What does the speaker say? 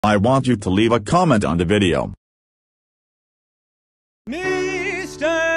I want you to leave a comment on the video. Mr.